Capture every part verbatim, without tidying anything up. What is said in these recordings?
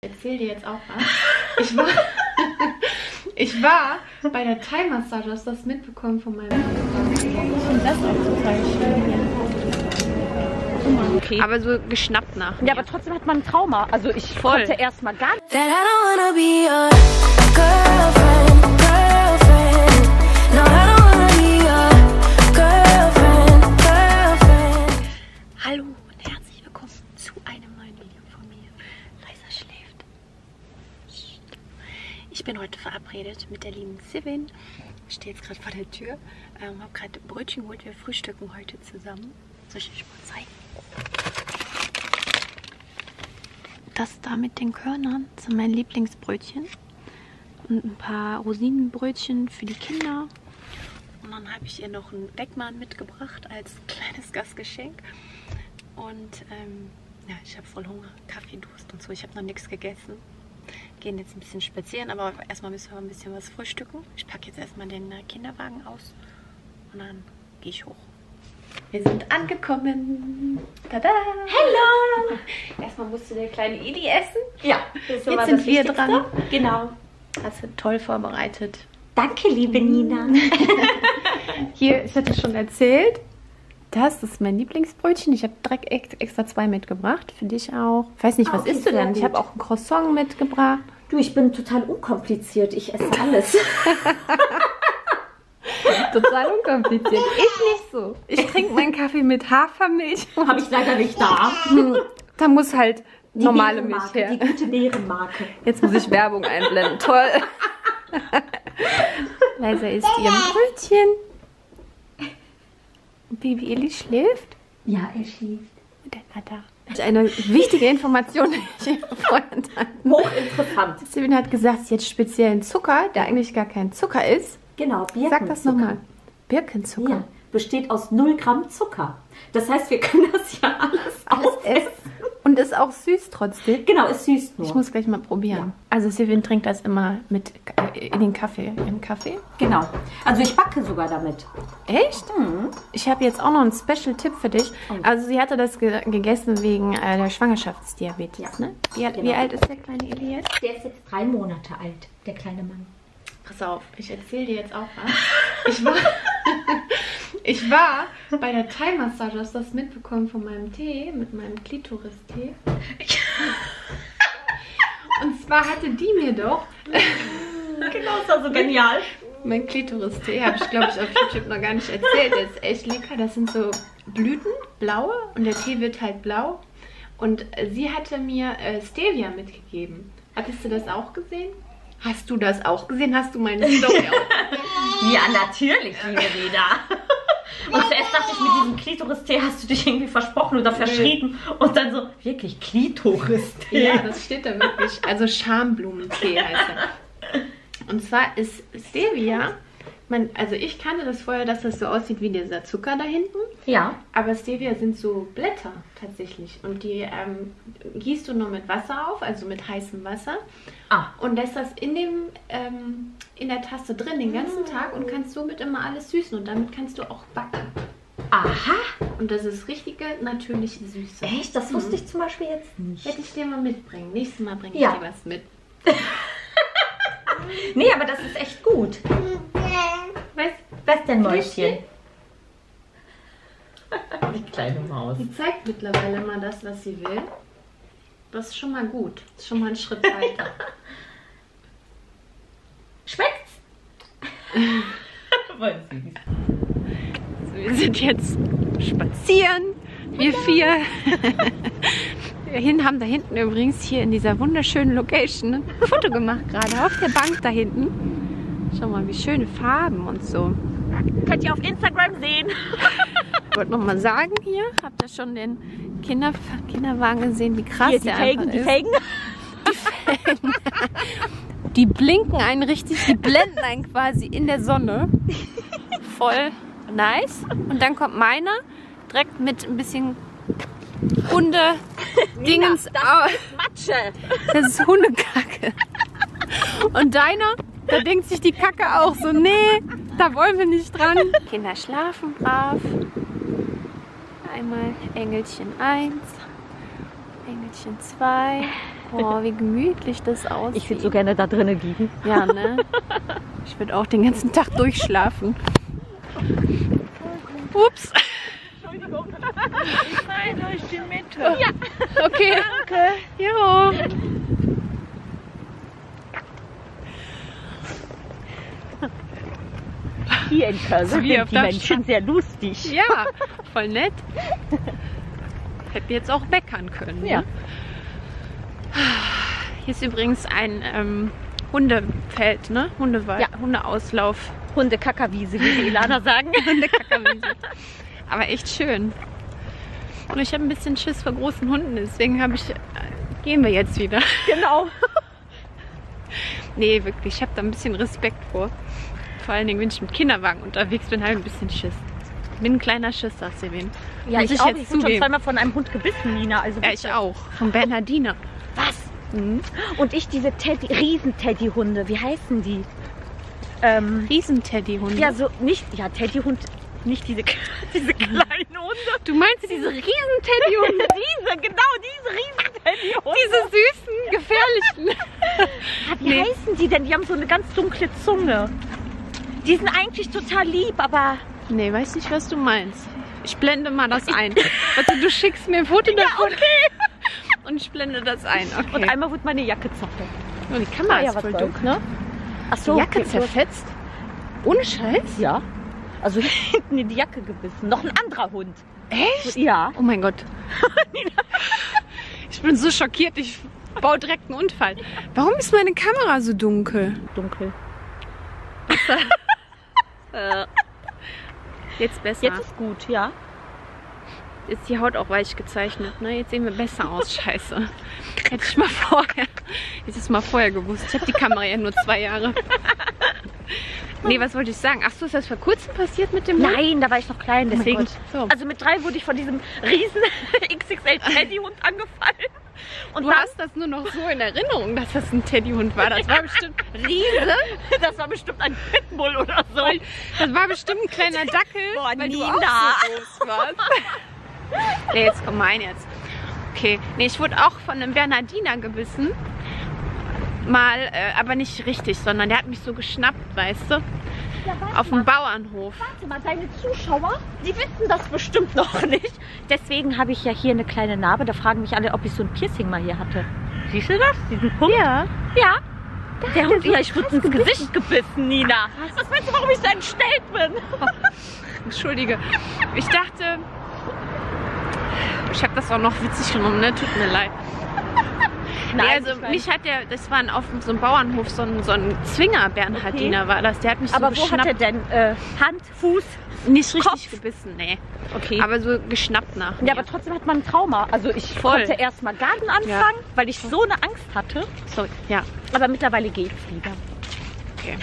Ich erzähle dir jetzt auch was. Ich war, ich war bei der Thai-Massage. Hast du das mitbekommen von meinem Papa? Ich finde das auch total schön. Okay. Aber so geschnappt nach. Ja, aber trotzdem hat man ein Trauma. Also ich Voll. konnte erst mal gar nicht. Hallo und herzlich willkommen zu einem neuen Video von mir. Leisa schläft. Ich bin heute verabredet mit der lieben Sivin. Ich stehe jetzt gerade vor der Tür. Ähm, habe gerade Brötchen geholt. Wir frühstücken heute zusammen. Soll ich euch mal zeigen? Das da mit den Körnern sind mein Lieblingsbrötchen. Und ein paar Rosinenbrötchen für die Kinder. Und dann habe ich ihr noch einen Beckmann mitgebracht als kleines Gastgeschenk. Und ähm, ja, ich habe voll Hunger, Kaffeedurst und so. Ich habe noch nichts gegessen. Gehen jetzt ein bisschen spazieren, aber erstmal müssen wir ein bisschen was frühstücken. Ich packe jetzt erstmal den Kinderwagen aus und dann gehe ich hoch. Wir sind angekommen. Tada! Hello! Erstmal musste der kleine Eli essen. Ja, das ist Jetzt sind wir dran. Genau. Hast du toll vorbereitet. Danke, liebe Nina. Hier, ich hatte schon erzählt, das ist mein Lieblingsbrötchen. Ich habe direkt extra zwei mitgebracht. Für dich auch. Ich weiß nicht, was Okay, isst du denn? gut. Ich habe auch ein Croissant mitgebracht. Du, ich bin total unkompliziert. Ich esse alles. Total unkompliziert. Ich nicht so. Ich trinke meinen Kaffee mit Hafermilch. Habe ich leider nicht da. Da muss halt Die normale Milch Bärenmarke, her. die gute Bärenmarke. Jetzt muss ich Werbung einblenden. Toll. Leisa isst ihr Brötchen. Baby Eli schläft. Ja, er schläft. Der Nada. Eine wichtige Information, die ich vorher enthalten. Hochinteressant. Sivin hat gesagt, sie hat speziellen Zucker, der eigentlich gar kein Zucker ist. Genau, Birkenzucker. Sag das nochmal. Birkenzucker. Ja, besteht aus null Gramm Zucker. Das heißt, wir können das ja alles, Alles aufessen. essen. Und ist auch süß trotzdem. Genau, es süß nur. Ich muss gleich mal probieren. Ja. Also Sivin trinkt das immer mit in den Kaffee. Im Kaffee. Genau. Also ich backe sogar damit. Echt? Mhm. Ich habe jetzt auch noch einen Special-Tipp für dich. Also sie hatte das ge gegessen wegen äh, der Schwangerschaftsdiabetes. Ja. Ne? Wie, alt- Genau. wie alt ist der kleine Eli jetzt? Der ist jetzt drei Monate alt, der kleine Mann. Pass auf, ich erzähle dir jetzt auch was. Ich war, ich war bei der Thai-Massage. Hast du das mitbekommen von meinem Tee, mit meinem Klitoris-Tee? Und zwar hatte die mir doch Genau, das war so genial. mein Klitoris-Tee, habe ich glaube ich auf YouTube noch gar nicht erzählt. Der ist echt lecker. Das sind so Blüten, blaue, und der Tee wird halt blau. Und sie hatte mir äh, Stevia mitgegeben. Hattest du das auch gesehen? Hast du das auch gesehen? Hast du meine Story auch? Ja, natürlich, liebe Reda. Und zuerst dachte ich, mit diesem Klitoris-Tee hast du dich irgendwie versprochen oder verschrieben. Und dann so, wirklich Klitoris-Tee. Ja, das steht da wirklich. Also Schamblumentee heißt er. Und zwar ist Stevia, man, also ich kannte das vorher, dass das so aussieht wie dieser Zucker da hinten. Ja. Aber Stevia sind so Blätter tatsächlich. Und die ähm, gießt du nur mit Wasser auf, also mit heißem Wasser. Ah. Und lässt das in, dem, ähm, in der Tasse drin den ganzen Tag und kannst somit immer alles süßen. Und damit kannst du auch backen. Aha. Und das ist richtige, natürliche Süße. Echt? Das wusste ich zum Beispiel jetzt nicht. Hätte ich dir mal mitbringen. Nächstes Mal bringe ich Ja. dir was mit. Nee, aber das ist echt gut. Was? Was denn, Mäuschen? Die kleine Maus. Sie zeigt mittlerweile mal das, was sie will. Das ist schon mal gut. Das ist schon mal ein Schritt weiter. Schmeckt's? Voll süß. Wir sind jetzt spazieren, wir vier. Wir hin, haben da hinten übrigens hier in dieser wunderschönen Location ein Foto gemacht, gerade auf der Bank da hinten. Schau mal, wie schöne Farben und so. Könnt ihr auf Instagram sehen. Ich wollte noch mal sagen hier, habt ihr schon den Kinder, Kinderwagen gesehen, wie krass Hier, die der Felgen, einfach die ist. Felgen. Die blinken einen richtig, die blenden einen quasi in der Sonne. Voll nice. Und dann kommt meiner direkt mit ein bisschen Hunde-Dingens. Das ist Matsche. Das ist Hundekacke. Und deiner, da denkt sich die Kacke auch so, nee, da wollen wir nicht dran. Kinder schlafen brav. Einmal Engelchen eins, Engelchen zwei. Oh, wie gemütlich das aussieht. Ich würde so gerne da drinnen liegen. Ja, ne? Ich würde auch den ganzen Tag durchschlafen. Ups. Entschuldigung. Nein, durch die Mitte. Ja. Okay. Danke. Jo. Hier in Köln sind Wie auf die der Menschen Stadt. sehr lustig. Ja, voll nett. Hätten jetzt auch meckern können. Ja. Ne? Hier ist übrigens ein ähm, Hundefeld, ne? Hundewald, Ja. Hundeauslauf. Hunde-Kackerwiese, wie die Ilaner sagen. Hundekackerwiese. Aber echt schön. Und ich habe ein bisschen Schiss vor großen Hunden, deswegen habe ich. Äh, gehen wir jetzt wieder. Genau. Nee, wirklich, ich habe da ein bisschen Respekt vor. Vor allen Dingen, wenn ich mit Kinderwagen unterwegs bin, habe ich ein bisschen Schiss. Ich bin ein kleiner Schisser, Sevin. Ja, Muss ich, auch. jetzt Ich wurde schon zugeben. zweimal von einem Hund gebissen, Nina. Also Ja, bitte. ich auch. Von Bernhardiner. Was? Mhm. Und ich diese Teddy, Riesen-Teddy-Hunde. Wie heißen die? Ähm, Riesenteddyhunde. ja, so nicht. Ja, Teddyhund. Nicht diese, diese kleinen Hunde. Du meinst diese Riesenteddyhunde? Diese, genau, diese Riesen-Teddy-Hunde. Diese süßen, gefährlichen. Ja, wie Nee. heißen die denn? Die haben so eine ganz dunkle Zunge. Die sind eigentlich total lieb, aber... Nee, weiß nicht, was du meinst. Ich blende mal das ein. Also du schickst mir ein Foto davon. okay. Und ich blende das ein. Okay. Und einmal wurde meine Jacke zerfetzt. Oh, die Kamera Ja, ist was voll soll's, dunkel. ne? Ach so, Die Jacke okay, zerfetzt? Ohne Scheiß? Ja. Also hinten in die Jacke gebissen. Noch ein anderer Hund. Echt? Ja. Oh mein Gott. Ich bin so schockiert, ich baue direkt einen Unfall. Warum ist meine Kamera so dunkel? Dunkel. Jetzt besser. Jetzt ist gut, ja. Jetzt ist die Haut auch weich gezeichnet, ne? Jetzt sehen wir besser aus, scheiße. Hätte ich mal vorher, hätte ich es mal vorher gewusst. Ich habe die Kamera ja nur zwei Jahre. Nee, was wollte ich sagen? Ach so, ist das vor kurzem passiert mit dem Hund? Nein, da war ich noch klein, mein deswegen. Gott. So. Also mit drei wurde ich von diesem riesen X X L Teddyhund angefallen. Und Du dann, hast das nur noch so in Erinnerung, dass das ein Teddyhund war. Das war bestimmt riese. das war bestimmt ein Pitbull oder so. Das war bestimmt ein kleiner Dackel, Boah, weil du Nina. auch so groß warst. Nee, jetzt komm mein jetzt. Okay, nee, ich wurde auch von einem Bernhardiner gebissen. Mal, äh, aber nicht richtig, sondern der hat mich so geschnappt, weißt du? Ja, warte Auf dem mal. Bauernhof. Warte mal, deine Zuschauer, die wissen das bestimmt noch nicht. Deswegen habe ich ja hier eine kleine Narbe. Da fragen mich alle, ob ich so ein Piercing mal hier hatte. Siehst du das? Diesen Punkt? Ja. Ja. Der hat Hund, so ja, ich wurde krass ins gebissen. Gesicht gebissen, Nina. Was meinst du, warum ich so entstellt bin? Entschuldige. Ich dachte, ich habe das auch noch witzig genommen, ne? Tut mir leid. Nee, also ich weiß. mich hat der, das war auf so einem Bauernhof, so ein, so ein Zwinger-Bernhardiner Okay. war das. Der hat mich Aber so wo hat er geschnappt. denn? Äh, Hand, Fuß? Nicht richtig Kopf? gebissen, nee. Okay. Aber so geschnappt nach mir. Ja, aber trotzdem hat man ein Trauma. Also ich Voll. konnte erst mal Garten anfangen, weil ich so eine Angst hatte. So, ja, Aber mittlerweile geht's wieder. okay.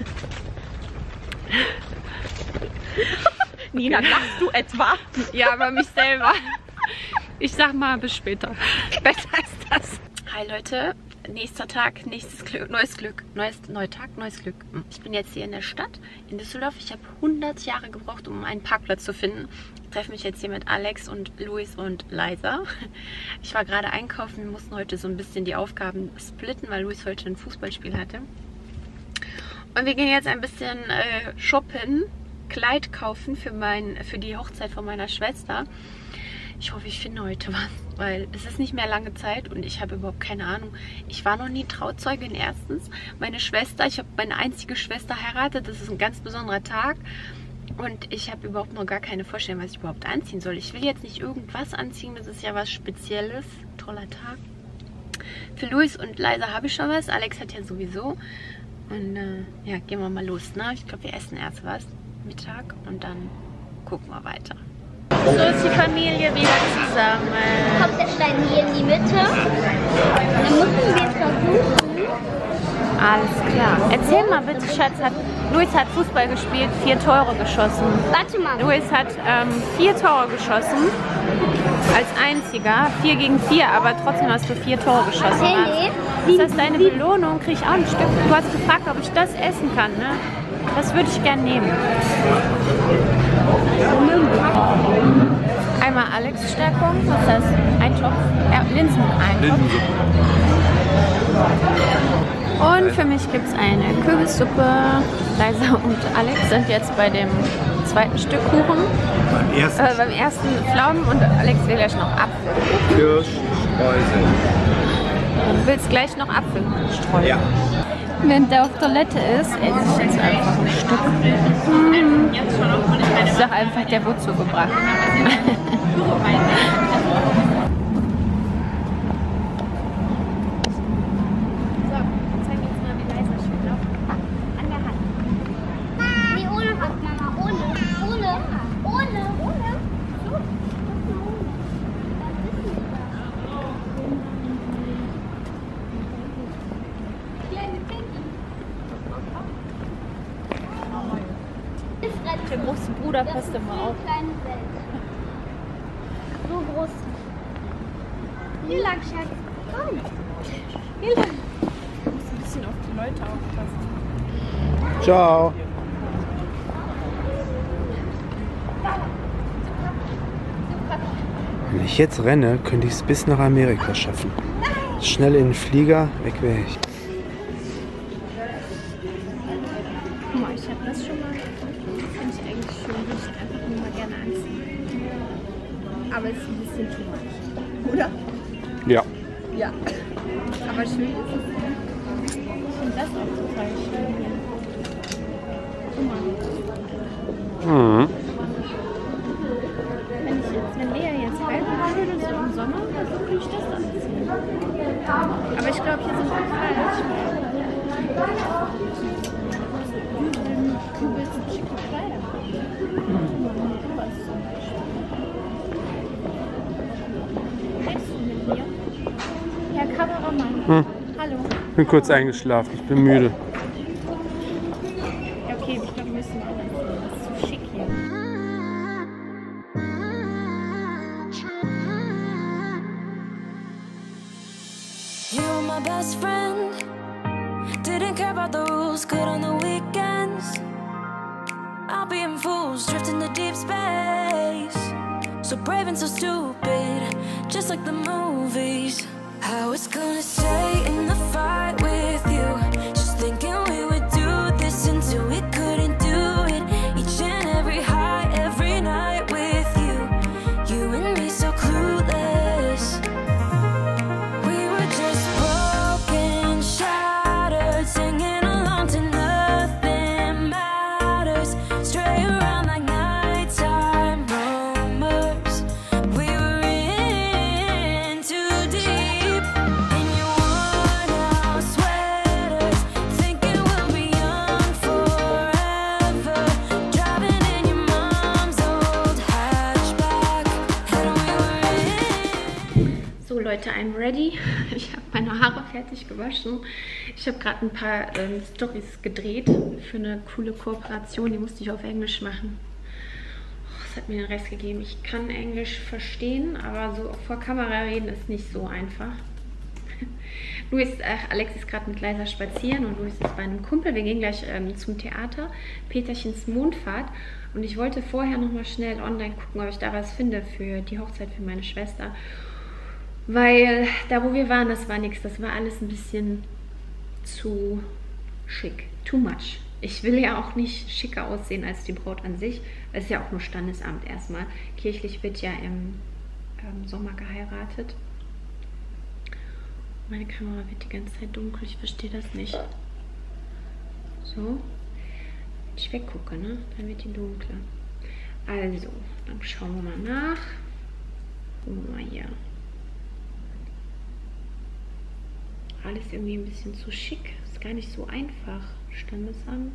Nina, lachst du etwa? Ja, aber mich selber. Ich sag mal, bis später. Besser ist das. Hi Leute, nächster Tag, nächstes Glück, neues Glück, neues, neuer Tag, neues Glück. Ich bin jetzt hier in der Stadt, in Düsseldorf. Ich habe hundert Jahre gebraucht, um einen Parkplatz zu finden. Ich treffe mich jetzt hier mit Alex und Luis und Liza. Ich war gerade einkaufen, wir mussten heute so ein bisschen die Aufgaben splitten, weil Luis heute ein Fußballspiel hatte. Und wir gehen jetzt ein bisschen äh, shoppen, Kleid kaufen für, mein, für die Hochzeit von meiner Schwester. Ich hoffe, ich finde heute was, weil es ist nicht mehr lange Zeit und ich habe überhaupt keine Ahnung. Ich war noch nie Trauzeugin erstens. Meine Schwester, ich habe meine einzige Schwester heiratet, das ist ein ganz besonderer Tag. Und ich habe überhaupt noch gar keine Vorstellung, was ich überhaupt anziehen soll. Ich will jetzt nicht irgendwas anziehen, das ist ja was Spezielles. Toller Tag. Für Luis und Liza habe ich schon was, Alex hat ja sowieso. Und äh, ja, gehen wir mal los, ne? Ich glaube, wir essen erst was, Mittag, und dann gucken wir weiter. So ist die Familie wieder zusammen. Kommt der Stein hier in die Mitte. Dann müssen wir es versuchen. Alles klar. Erzähl mal bitte, Schatz, hat, Luis hat Fußball gespielt, vier Tore geschossen. Warte mal. Luis hat ähm, vier Tore geschossen, als einziger, vier gegen vier, aber trotzdem hast du vier Tore geschossen. Hey, Ist das deine Belohnung? Krieg ich auch ein Stück. Du hast gefragt, ob ich das essen kann, ne? Das würde ich gern nehmen. Einmal Alex-Stärkung, was ist das? Eintopf? Ja, Linseneintopf. Linsensuppe. Und für mich gibt es eine Kürbissuppe. Leisa und Alex sind jetzt bei dem zweiten Stück Kuchen. Beim ersten. Äh, beim ersten Pflaumen und Alex will gleich noch Apfel. Kirschstreusel. Du willst gleich noch Apfel streuen. Ja. Wenn der auf Toilette ist, esse ich jetzt einfach ein Stück. Hm. Ich sag einfach, der wurde zugebracht. Nee, ohne Hand, Mama. Ohne. Ohne. Ohne. Ohne. So. Der große Bruder passt immer auf. Kleine Welt. So groß. Hier lang, Schatz. Komm. Hier lang. Du musst ein bisschen auf die Leute aufpassen. Ciao. Wenn ich jetzt renne, könnte ich es bis nach Amerika schaffen. Schnell in den Flieger, weg wäre ich. Guck mal, ich habe das schon mal. Finde ich eigentlich schön, würde ich einfach nur mal gerne anziehen. Aber es ist ein bisschen too much. Oder? Ja. Ja. Aber schön ist es. Ich finde das auch total schön hier. Guck mal. Mhm. Wenn, ich jetzt, wenn Lea jetzt heiraten würde, so im Sommer oder so, könnte ich das anziehen. Aber ich glaube, hier sind wir falsch. Du willst schicke Kleider. Redest du mit mir? Herr Kameramann. Hm. Hallo. Bin kurz eingeschlafen, ich bin müde. Ja, okay, ich glaube, wir müssen mal anziehen. Das ist zu schick hier. You were my best friend. Didn't care about the rules, good on the weekends. I'll be in fools, drifting to deep space. So brave and so stupid, just like the movies. I was gonna stay in the fight with you, just thinking we would do this until we couldn't do it. Each and every high, every night with you. You and me so clueless. We were just broken, shattered, singing along to nothing matters. Stray around like nighttime rumors. We were in too deep. In your worn out sweaters, thinking we'll be young forever. Driving in your mom's old hatchback, and we were in. So Leute, I'm ready. Ich habe meine Haare fertig gewaschen. Ich habe gerade ein paar ähm, Storys gedreht für eine coole Kooperation. Die musste ich auf Englisch machen. Oh, das hat mir den Rest gegeben. Ich kann Englisch verstehen, aber so vor Kamera reden ist nicht so einfach. Luis, ach, Alex ist gerade mit Leisa spazieren und Luis ist bei einem Kumpel. Wir gehen gleich ähm, zum Theater. Peterchens Mondfahrt. Und ich wollte vorher noch mal schnell online gucken, ob ich da was finde für die Hochzeit für meine Schwester. Weil da, wo wir waren, das war nichts. Das war alles ein bisschen zu schick. Too much. Ich will ja auch nicht schicker aussehen als die Braut an sich. Es ist ja auch nur Standesamt erstmal. Kirchlich wird ja im ähm, Sommer geheiratet. Meine Kamera wird die ganze Zeit dunkel. Ich verstehe das nicht. So. Wenn ich weggucke, ne? Dann wird die dunkler. Also, dann schauen wir mal nach. Gucken wir mal hier. Alles irgendwie ein bisschen zu schick. Ist gar nicht so einfach. Standesamt.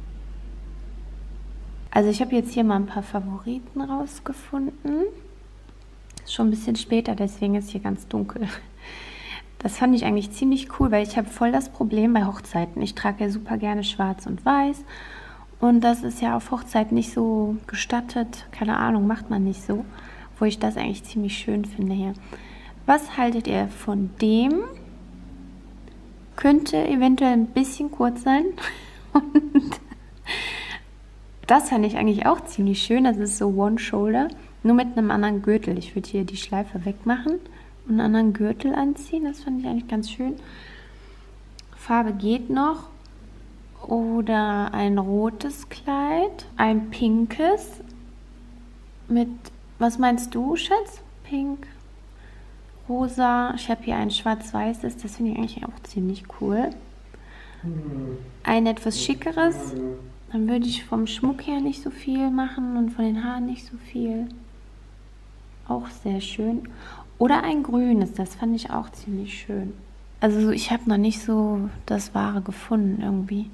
Also ich habe jetzt hier mal ein paar Favoriten rausgefunden. Ist schon ein bisschen später, deswegen ist hier ganz dunkel. Das fand ich eigentlich ziemlich cool, weil ich habe voll das Problem bei Hochzeiten. Ich trage ja super gerne schwarz und weiß. Und das ist ja auf Hochzeiten nicht so gestattet. Keine Ahnung, macht man nicht so. Wo ich das eigentlich ziemlich schön finde hier. Was haltet ihr von dem? Könnte eventuell ein bisschen kurz sein. Und das fand ich eigentlich auch ziemlich schön. Das ist so One Shoulder. Nur mit einem anderen Gürtel. Ich würde hier die Schleife wegmachen und einen anderen Gürtel anziehen. Das fand ich eigentlich ganz schön. Farbe geht noch. Oder ein rotes Kleid. Ein pinkes. Mit, was meinst du, Schatz? Pink, rosa. Ich habe hier ein schwarz-weißes. Das finde ich eigentlich auch ziemlich cool. Ein etwas schickeres. Dann würde ich vom Schmuck her nicht so viel machen und von den Haaren nicht so viel. Auch sehr schön. Oder ein grünes, das fand ich auch ziemlich schön. Also ich habe noch nicht so das Wahre gefunden irgendwie.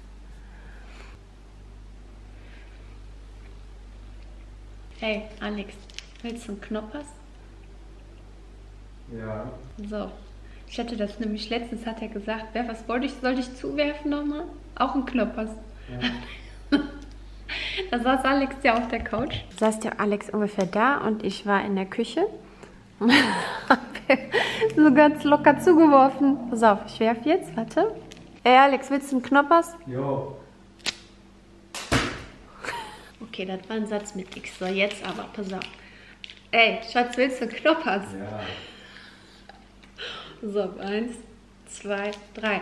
Hey Alex, willst du einen Knoppers? Ja. So, ich hatte das nämlich letztens, hat er gesagt, wer, was wollte ich, sollte ich zuwerfen nochmal? Auch einen Knoppers. Ja. Da saß Alex ja auf der Couch. Da saß der Alex ungefähr da und ich war in der Küche. So ganz locker zugeworfen. Pass auf, ich werfe jetzt, warte. Ey Alex, willst du einen Knoppers? Jo. Okay, das war ein Satz mit X. So, jetzt aber, pass auf. Ey, Schatz, willst du einen Knoppers? Ja. So, eins, zwei, drei.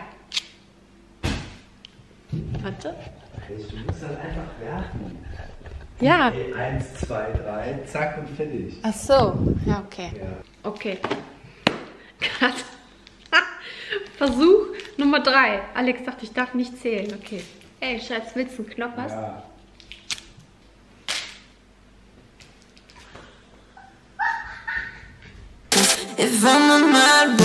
Warte. Du musst dann einfach werfen. Ja. Okay, eins, zwei, drei, zack und fertig. Ach so, ja, okay. Ja. Okay. Cut. Versuch Nummer drei. Alex sagt, ich darf nicht zählen. Okay. Ey, Schatz, willst du einen Knoppers? Ja. If I'm a mad